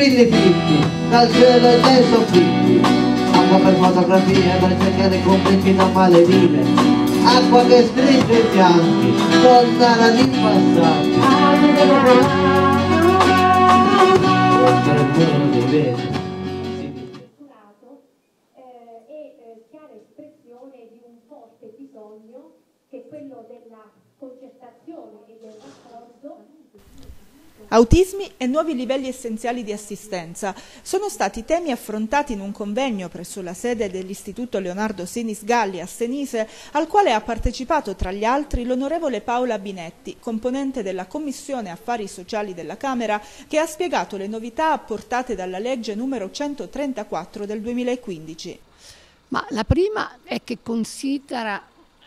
spilli fitti, dal cielo e dai soffitti, acqua per fotografie, per cercare complimenti da maledire, acqua che stringe i fianchi, tornare ad impassati, oltre il muro dei vetri. Chiara espressione di un forte bisogno che è quello della concertazione e del raccordo. Autismi e nuovi livelli essenziali di assistenza sono stati temi affrontati in un convegno presso la sede dell'Istituto Leonardo Sinisgalli a Senise, al quale ha partecipato tra gli altri l'onorevole Paola Binetti, componente della Commissione Affari Sociali della Camera, che ha spiegato le novità apportate dalla legge numero 134 del 2015. Ma la prima è che considera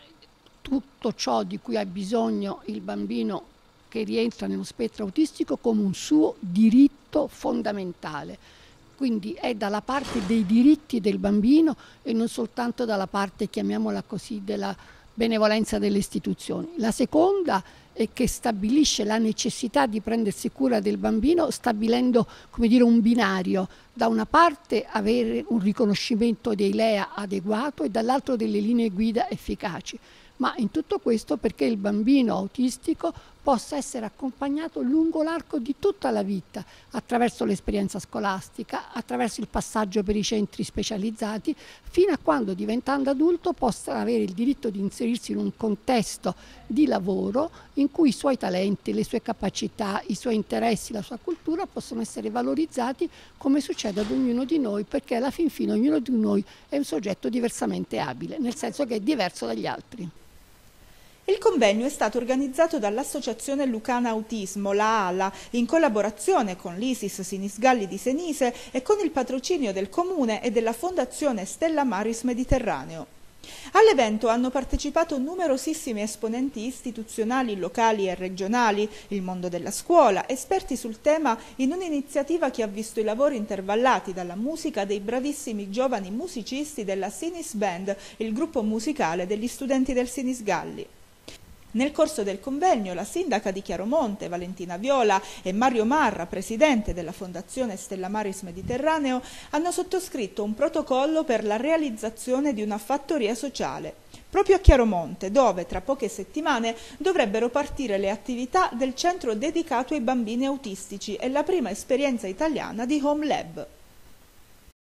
tutto ciò di cui ha bisogno il bambino che rientra nello spettro autistico come un suo diritto fondamentale. Quindi è dalla parte dei diritti del bambino e non soltanto dalla parte, chiamiamola così, della benevolenza delle istituzioni. La seconda è che stabilisce la necessità di prendersi cura del bambino stabilendo, come dire, un binario. Da una parte avere un riconoscimento dei LEA adeguato e dall'altro delle linee guida efficaci. Ma in tutto questo perché il bambino autistico possa essere accompagnato lungo l'arco di tutta la vita, attraverso l'esperienza scolastica, attraverso il passaggio per i centri specializzati, fino a quando diventando adulto possa avere il diritto di inserirsi in un contesto di lavoro in cui i suoi talenti, le sue capacità, i suoi interessi, la sua cultura possono essere valorizzati come succede ad ognuno di noi, perché alla fin fine ognuno di noi è un soggetto diversamente abile, nel senso che è diverso dagli altri. Il convegno è stato organizzato dall'Associazione Lucana Autismo, la ALA, in collaborazione con l'ISIS Sinisgalli di Senise e con il patrocinio del Comune e della Fondazione Stella Maris Mediterraneo. All'evento hanno partecipato numerosissimi esponenti istituzionali, locali e regionali, il mondo della scuola, esperti sul tema, in un'iniziativa che ha visto i lavori intervallati dalla musica dei bravissimi giovani musicisti della Sinis Band, il gruppo musicale degli studenti del Sinisgalli. Nel corso del convegno la sindaca di Chiaromonte, Valentina Viola, e Mario Marra, presidente della Fondazione Stella Maris Mediterraneo, hanno sottoscritto un protocollo per la realizzazione di una fattoria sociale, proprio a Chiaromonte, dove tra poche settimane dovrebbero partire le attività del centro dedicato ai bambini autistici e la prima esperienza italiana di Home Lab.